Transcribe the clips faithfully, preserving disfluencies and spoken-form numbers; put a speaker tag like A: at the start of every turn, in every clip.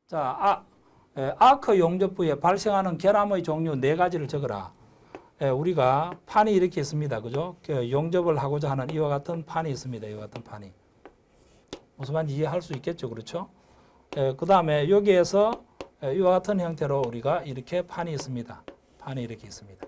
A: 자, 아, 에, 아크 용접부에 발생하는 결함의 종류 네 가지를 적어라. 에, 우리가 판이 이렇게 있습니다. 그죠? 그 용접을 하고자 하는 이와 같은 판이 있습니다. 이와 같은 판이. 무슨 말인지 이해할 수 있겠죠? 그렇죠? 그 다음에 여기에서 에, 이와 같은 형태로 우리가 이렇게 판이 있습니다. 판이 이렇게 있습니다.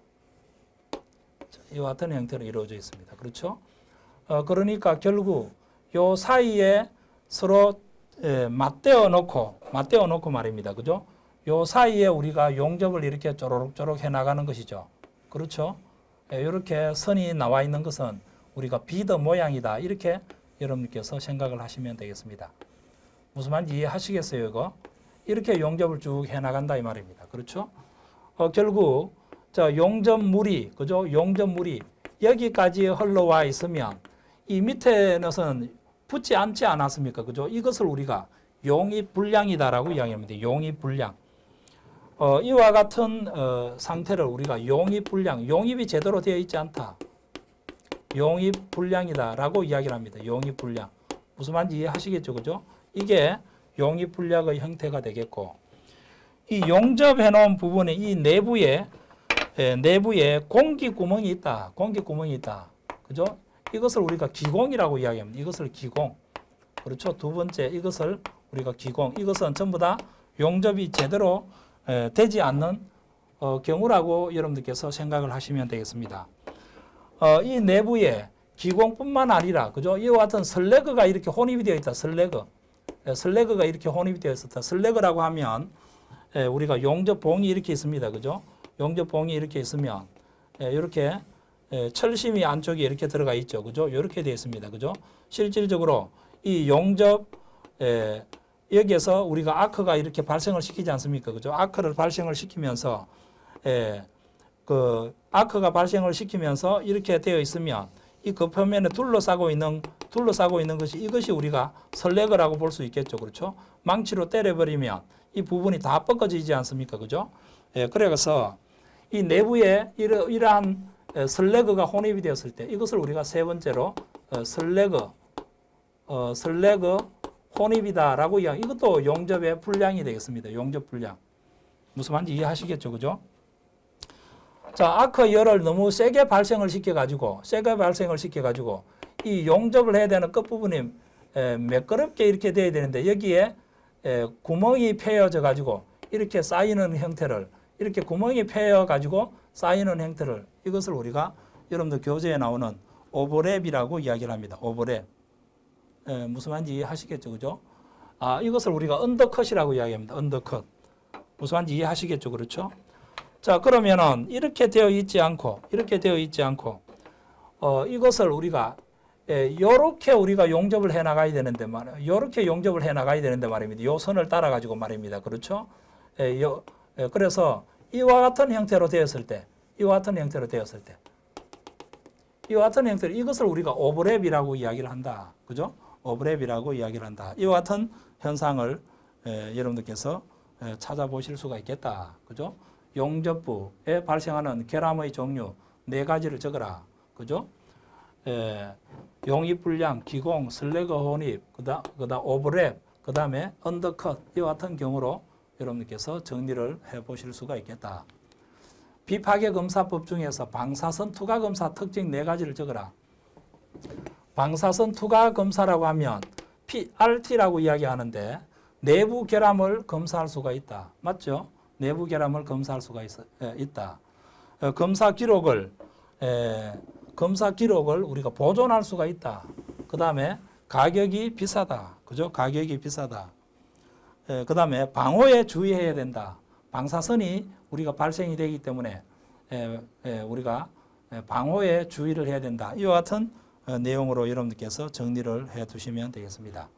A: 자, 이와 같은 형태로 이루어져 있습니다. 그렇죠? 어, 그러니까 결국 요 사이에 서로 에, 맞대어 놓고, 맞대어 놓고 말입니다. 그죠? 요 사이에 우리가 용접을 이렇게 쪼록쪼록 해 나가는 것이죠. 그렇죠? 에, 이렇게 선이 나와 있는 것은 우리가 비더 모양이다. 이렇게 여러분께서 생각을 하시면 되겠습니다. 무슨 말인지 이해하시겠어요, 이거? 이렇게 용접을 쭉 해 나간다 이 말입니다. 그렇죠? 어, 결국 자, 용접물이, 그죠? 용접물이 여기까지 흘러와 있으면 이 밑에는 붙지 않지 않았습니까? 그죠? 이것을 우리가 용입 불량이다라고 이야기합니다. 용입 불량. 어, 이와 같은 어, 상태를 우리가 용입 불량, 용입이 제대로 되어 있지 않다. 용입 불량이다라고 이야기를 합니다. 용입 불량. 무슨 말인지 이해하시겠죠? 그죠? 이게 용입 불량의 형태가 되겠고, 이 용접해 놓은 부분에 이 내부에 에, 내부에 공기 구멍이 있다. 공기 구멍이 있다. 그죠? 이것을 우리가 기공이라고 이야기합니다. 이것을 기공. 그렇죠? 두 번째 이것을 우리가 기공. 이것은 전부 다 용접이 제대로 에, 되지 않는 어, 경우라고 여러분들께서 생각을 하시면 되겠습니다. 어, 이 내부에 기공뿐만 아니라, 그죠? 이와 같은 슬래그가 이렇게 혼입이 되어 있다. 슬래그. 에, 슬래그가 이렇게 혼입이 되어 있었다. 슬래그라고 하면 에, 우리가 용접봉이 이렇게 있습니다. 그죠? 용접봉이 이렇게 있으면 에, 이렇게 에, 철심이 안쪽에 이렇게 들어가 있죠. 그죠? 이렇게 되어 있습니다. 그죠? 실질적으로 이 용접 에, 여기에서 우리가 아크가 이렇게 발생을 시키지 않습니까? 그죠? 아크를 발생을 시키면서 에, 그 아크가 발생을 시키면서 이렇게 되어 있으면 이 겉표면에 둘러싸고 있는 둘러싸고 있는 것이 이것이 우리가 슬래그라고 볼 수 있겠죠. 그렇죠? 망치로 때려버리면 이 부분이 다 뻗어지지 않습니까? 그죠? 예, 그래서 이 내부에 이러, 이러한 슬래그가 혼입이 되었을 때 이것을 우리가 세 번째로 어, 슬래그 어, 슬래그 혼입이다라고 이야기. 이것도 용접의 불량이 되겠습니다. 용접 불량. 무슨 말인지 이해하시겠죠? 그죠? 자, 아크 열을 너무 세게 발생을 시켜가지고, 세게 발생을 시켜가지고, 이 용접을 해야 되는 끝부분이 에, 매끄럽게 이렇게 돼야 되는데, 여기에 에, 구멍이 패여져가지고, 이렇게 쌓이는 형태를, 이렇게 구멍이 패여가지고 쌓이는 형태를, 이것을 우리가 여러분들 교재에 나오는 오버랩이라고 이야기를 합니다. 오버랩. 에, 무슨 말인지 이해하시겠죠? 그죠? 아, 이것을 우리가 언더컷이라고 이야기합니다. 언더컷. 무슨 말인지 이해하시겠죠? 그렇죠? 자, 그러면은 이렇게 되어 있지 않고 이렇게 되어 있지 않고 어, 이것을 우리가 예, 요렇게 우리가 용접을 해 나가야 되는데 말이에요. 요렇게 용접을 해 나가야 되는데 말입니다. 요 선을 따라 가지고 말입니다. 그렇죠? 예, 요, 예, 그래서 이와 같은 형태로 되었을 때 이와 같은 형태로 되었을 때 이와 같은 형태로 이것을 우리가 오버랩이라고 이야기를 한다. 그죠? 오버랩이라고 이야기를 한다. 이와 같은 현상을 예, 여러분들께서 예, 찾아보실 수가 있겠다. 그죠? 용접부에 발생하는 결함의 종류 네 가지를 적어라. 그죠? 에, 용입 불량, 기공, 슬래그 혼입, 그다음 그다음 오버랩, 그다음에 언더컷 이와 같은 경우로 여러분께서 정리를 해 보실 수가 있겠다. 비파괴 검사법 중에서 방사선 투과 검사 특징 네 가지를 적어라. 방사선 투과 검사라고 하면 피알티라고 이야기하는데 내부 결함을 검사할 수가 있다. 맞죠? 내부 결함을 검사할 수가 있, 에, 있다. 어, 검사 기록을 에, 검사 기록을 우리가 보존할 수가 있다. 그 다음에 가격이 비싸다. 그죠? 가격이 비싸다. 그 다음에 방호에 주의해야 된다. 방사선이 우리가 발생이 되기 때문에 에, 에, 우리가 방호에 주의를 해야 된다. 이와 같은 어, 내용으로 여러분들께서 정리를 해 두시면 되겠습니다.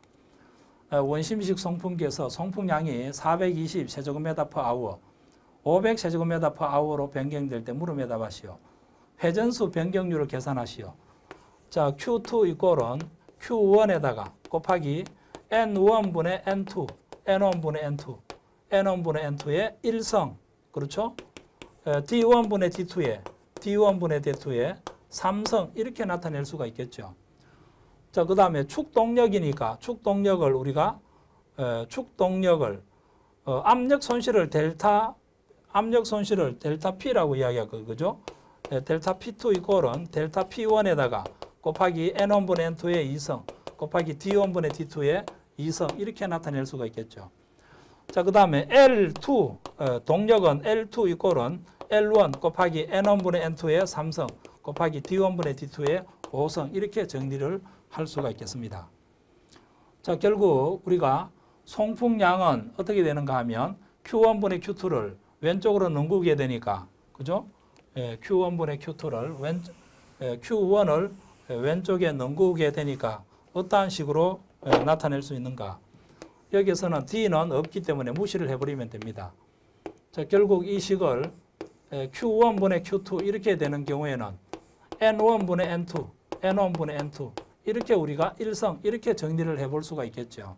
A: 원심식 송풍기에서 송풍량이 사백이십 세제곱미터 per hour, 오백 세제곱미터 per hour로 변경될 때 물음에 답하시오. 회전수 변경률을 계산하시오. 자, 큐 투 이꼴은 큐 원에다가 곱하기 엔 원분의 엔 투, 엔 원분의 엔 투, 엔 원분의 엔 투의 일성, 그렇죠? 디 원분의 디 투에, 디 원분의 디 투에 삼성 이렇게 나타낼 수가 있겠죠. 자, 그 다음에 축동력이니까 축동력을 우리가 에, 축동력을 어, 압력 손실을 델타 압력 손실을 델타 P라고 이야기하고 그죠? 예, 델타 피 투 이꼴은 델타 피 원에다가 곱하기 엔 원분의 엔 투의 이성 곱하기 디 원분의 디 투의 이성 이렇게 나타낼 수가 있겠죠. 자, 그 다음에 엘 투 어, 동력은 엘 투 이꼴은 엘 원 곱하기 엔 원분의 엔 투의 삼성 곱하기 디 원분의 디 투의 오성 이렇게 정리를 할 수가 있겠습니다. 자, 결국 우리가 송풍량은 어떻게 되는가 하면 큐 원분의 큐 투를 왼쪽으로 넘기게 되니까 그죠? 예, 큐 원분의 큐 투를 왼 예, 큐 원을 왼쪽에 넘기게 되니까 어떠한 식으로 예, 나타낼 수 있는가? 여기서는 D는 없기 때문에 무시를 해버리면 됩니다. 자, 결국 이 식을 예, 큐 원분의 큐 투 이렇게 되는 경우에는 엔 원분의 엔 투, 엔 원분의 엔 투 이렇게 우리가 일성 이렇게 정리를 해볼 수가 있겠죠.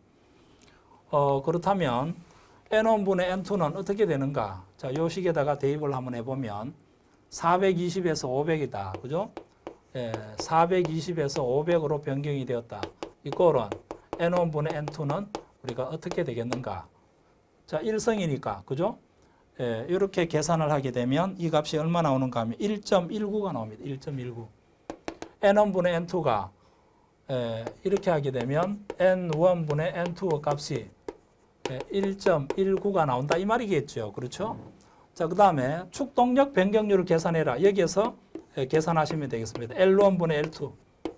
A: 어, 그렇다면 엔 원분의 엔 투는 어떻게 되는가? 자, 요 식에다가 대입을 한번 해보면 사백이십에서 오백이다. 그죠? 예, 사백이십에서 오백으로 변경이 되었다. 이꼴은 엔 원분의 엔 투는 우리가 어떻게 되겠는가? 자, 일성이니까. 그죠? 예, 이렇게 계산을 하게 되면 이 값이 얼마 나오는가 하면 일 점 일구가 나옵니다. 일 점 일구. 엔 원분의 엔 투가 예, 이렇게 하게 되면 엔 원분의 엔 투 값이 예, 일 점 일구가 나온다. 이 말이겠죠. 그렇죠? 자, 그 다음에 축동력 변경률을 계산해라. 여기에서 예, 계산하시면 되겠습니다. 엘 원분의 엘 투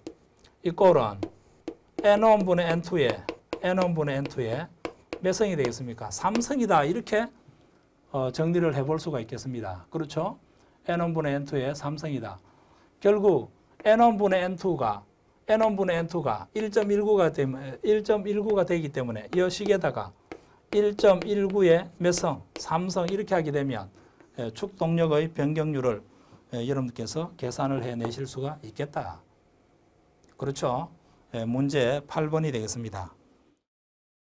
A: 이꼴은 엔 원분의 엔 투에 엔 원분의 엔 투에 몇 성이 되겠습니까? 삼 성이다. 이렇게 어, 정리를 해볼 수가 있겠습니다. 그렇죠? 엔 원분의 엔 투에 삼 성이다. 결국 엔 원분의 엔 투가 엔 원분의 엔 투가 일 점 일구가 되면 일 점 일구가 되기 때문에 이 식에다가 일 점 일구에 몇 성? 삼 성 이렇게 하게 되면 예, 축동력의 변경률을 예, 여러분께서 계산을 해내실 수가 있겠다. 그렇죠? 예, 문제 팔 번이 되겠습니다.